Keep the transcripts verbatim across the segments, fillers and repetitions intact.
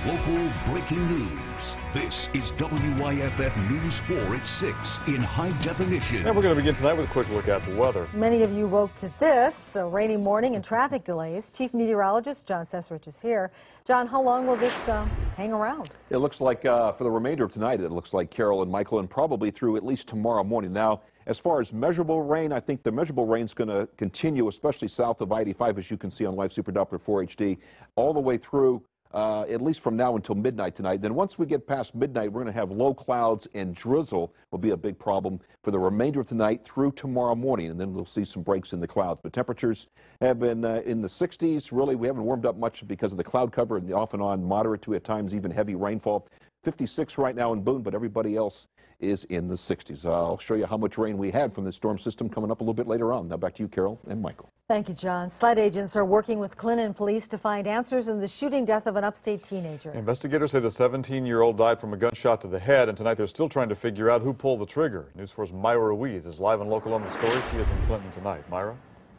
Local breaking news. This is W Y F F News four at six in high definition. And we're going to begin tonight with a quick look at the weather. Many of you woke to this, a rainy morning and traffic delays. Chief Meteorologist John Sesrich is here. John, how long will this uh, hang around? It looks like uh, for the remainder of tonight, it looks like Carol and Michael, and probably through at least tomorrow morning. Now, as far as measurable rain, I think the measurable rain is going to continue, especially south of I eighty-five, as you can see on Live Super Doppler four H D, all the way through. Uh, at least from now until midnight tonight. Then once we get past midnight, we're going to have low clouds, and drizzle will be a big problem for the remainder of tonight through tomorrow morning, and then we'll see some breaks in the clouds. But temperatures have been uh, in the sixties. Really, we haven't warmed up much because of the cloud cover and the off and on moderate to at times even heavy rainfall. fifty-six right now in Boone, but everybody else is in the sixties. I'll show you how much rain we had from the storm system coming up a little bit later on. Now back to you, Carol and Michael. Thank you, John. SLED agents are working with Clinton police to find answers in the shooting death of an upstate teenager. Investigators say the seventeen-year-old died from a gunshot to the head, and tonight they're still trying to figure out who pulled the trigger. News four's Myra Ruiz is live and local on the story. She is in Clinton tonight. Myra?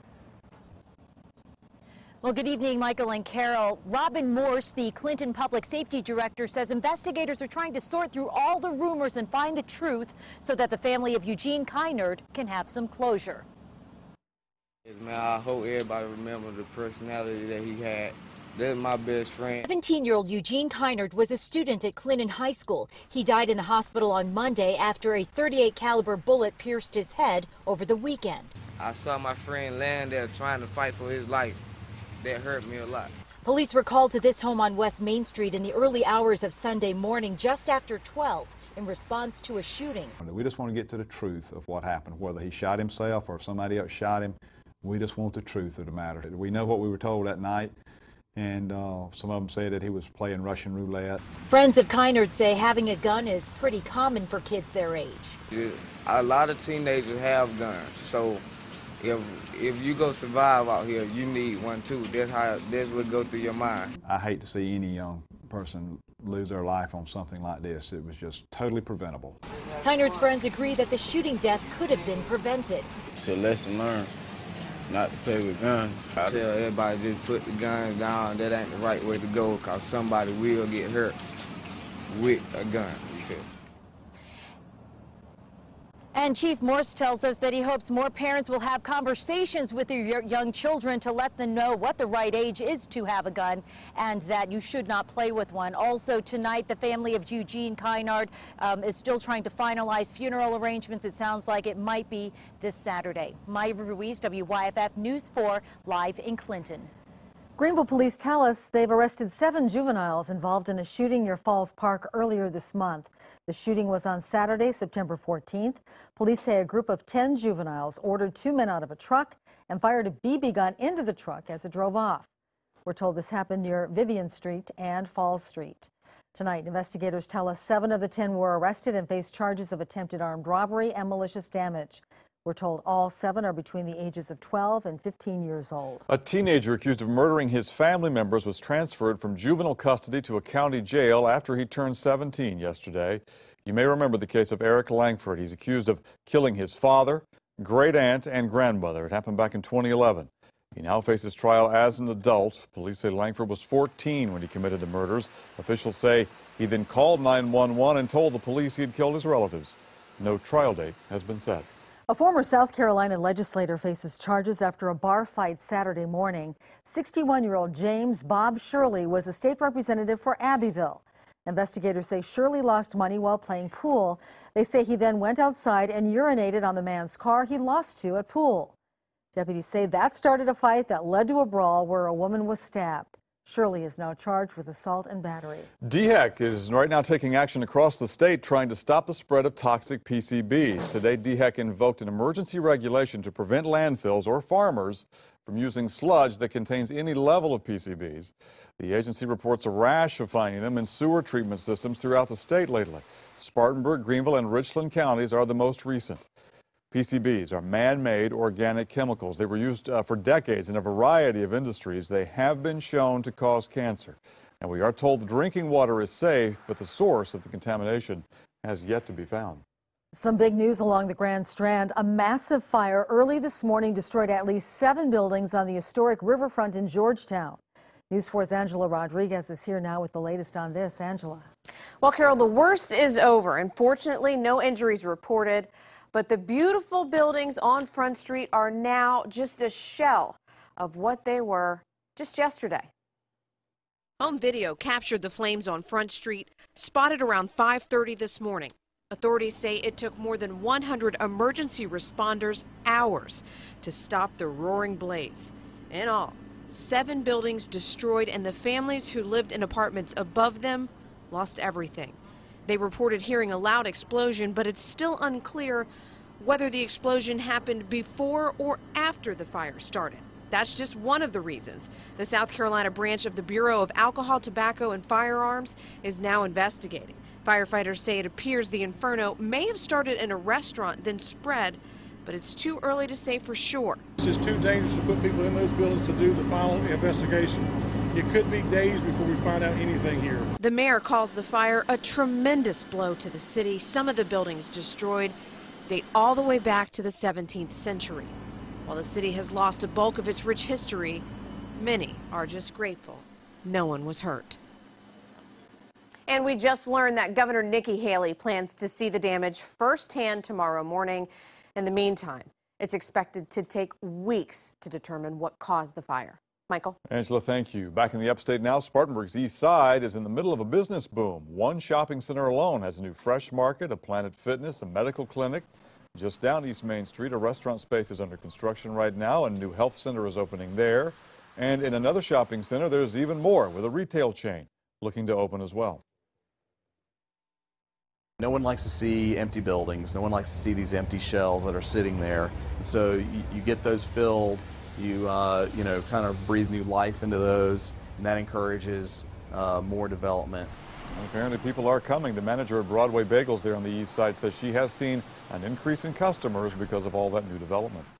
Well, good evening, Michael and Carol. Robin Morse, the Clinton Public Safety Director, says investigators are trying to sort through all the rumors and find the truth so that the family of Eugene Kynard can have some closure. Man, I hope everybody remember the personality that he had. That's my best friend. seventeen-year-old Eugene Kynard was a student at Clinton High School. He died in the hospital on Monday after a thirty-eight caliber bullet pierced his head over the weekend. I saw my friend laying there trying to fight for his life. That hurt me a lot. Police were called to this home on West Main Street in the early hours of Sunday morning, just after twelve, in response to a shooting. We just want to get to the truth of what happened, whether he shot himself or if somebody else shot him. We just want the truth of the matter. We know what we were told that night, and uh, some of them said that he was playing Russian roulette. Friends of Kynard say having a gun is pretty common for kids their age. Yeah, a lot of teenagers have guns, so if if you go survive out here, you need one too. That's how this would go through your mind. I hate to see any young person lose their life on something like this. It was just totally preventable. Kynard's friends agree that the shooting death could have been prevented. It's a lesson learned. Not to play with guns. I tell everybody just put the guns down. That ain't the right way to go, because somebody will get hurt with a gun. And Chief Morse tells us that he hopes more parents will have conversations with their young children to let them know what the right age is to have a gun and that you should not play with one. Also tonight, the family of Eugene Kynard um, is still trying to finalize funeral arrangements. It sounds like it might be this Saturday. Myra Ruiz, W Y F F News four, live in Clinton. Greenville police tell us they've arrested seven juveniles involved in a shooting near Falls Park earlier this month. The shooting was on Saturday, September fourteenth. Police say a group of ten juveniles ordered two men out of a truck and fired a B B gun into the truck as it drove off. We're told this happened near Vivian Street and Falls Street. Tonight, investigators tell us seven of the ten were arrested and face charges of attempted armed robbery and malicious damage. We're told all seven are between the ages of twelve and fifteen years old. A teenager accused of murdering his family members was transferred from juvenile custody to a county jail after he turned seventeen yesterday. You may remember the case of Eric Langford. He's accused of killing his father, great aunt, and grandmother. It happened back in twenty eleven. He now faces trial as an adult. Police say Langford was fourteen when he committed the murders. Officials say he then called nine one one and told the police he had killed his relatives. No trial date has been set. A former South Carolina legislator faces charges after a bar fight Saturday morning. sixty-one-year-old James Bob Shirley was a state representative for Abbeville. Investigators say Shirley lost money while playing pool. They say he then went outside and urinated on the man's car he lost to at pool. Deputies say that started a fight that led to a brawl where a woman was stabbed. Shirley is now charged with assault and battery. D HEC is right now taking action across the state trying to stop the spread of toxic P C Bs. Today, D HEC invoked an emergency regulation to prevent landfills or farmers from using sludge that contains any level of P C Bs. The agency reports a rash of finding them in sewer treatment systems throughout the state lately. Spartanburg, Greenville, and Richland counties are the most recent. P C Bs are man-made organic chemicals. They were used uh, for decades in a variety of industries. They have been shown to cause cancer. And we are told the drinking water is safe, but the source of the contamination has yet to be found. Some big news along the Grand Strand. A massive fire early this morning destroyed at least seven buildings on the historic riverfront in Georgetown. News four's Angela Rodriguez is here now with the latest on this. Angela. Well, Carol, the worst is over. Unfortunately, no injuries reported, but the beautiful buildings on Front Street are now just a shell of what they were just yesterday. Home video captured the flames on Front Street, spotted around five thirty this morning. Authorities say it took more than one hundred emergency responders hours to stop the roaring blaze. In all, seven buildings destroyed, and the families who lived in apartments above them lost everything. They reported hearing a loud explosion, but it's still unclear whether the explosion happened before or after the fire started. That's just one of the reasons the South Carolina branch of the Bureau of Alcohol, Tobacco, and Firearms is now investigating. Firefighters say it appears the inferno may have started in a restaurant, then spread, but it's too early to say for sure. It's just too dangerous to put people in those buildings to do the final investigation. It could be days before we find out anything here. The mayor calls the fire a tremendous blow to the city. Some of the buildings destroyed date all the way back to the seventeenth century. While the city has lost a bulk of its rich history, many are just grateful no one was hurt. And we just learned that Governor Nikki Haley plans to see the damage firsthand tomorrow morning. In the meantime, it's expected to take weeks to determine what caused the fire. Michael? Angela, thank you. Back in the upstate now, Spartanburg's east side is in the middle of a business boom. One shopping center alone has a new fresh market, a Planet Fitness, a medical clinic. Just down East Main Street, a restaurant space is under construction right now, and a new health center is opening there. And in another shopping center, there's even more, with a retail chain looking to open as well. No one likes to see empty buildings. No one likes to see these empty shells that are sitting there. So you, you get those filled, you, uh, you know, kind of breathe new life into those, and that encourages uh, more development. Apparently people are coming. The manager at Broadway Bagels there on the east side says she has seen an increase in customers because of all that new development.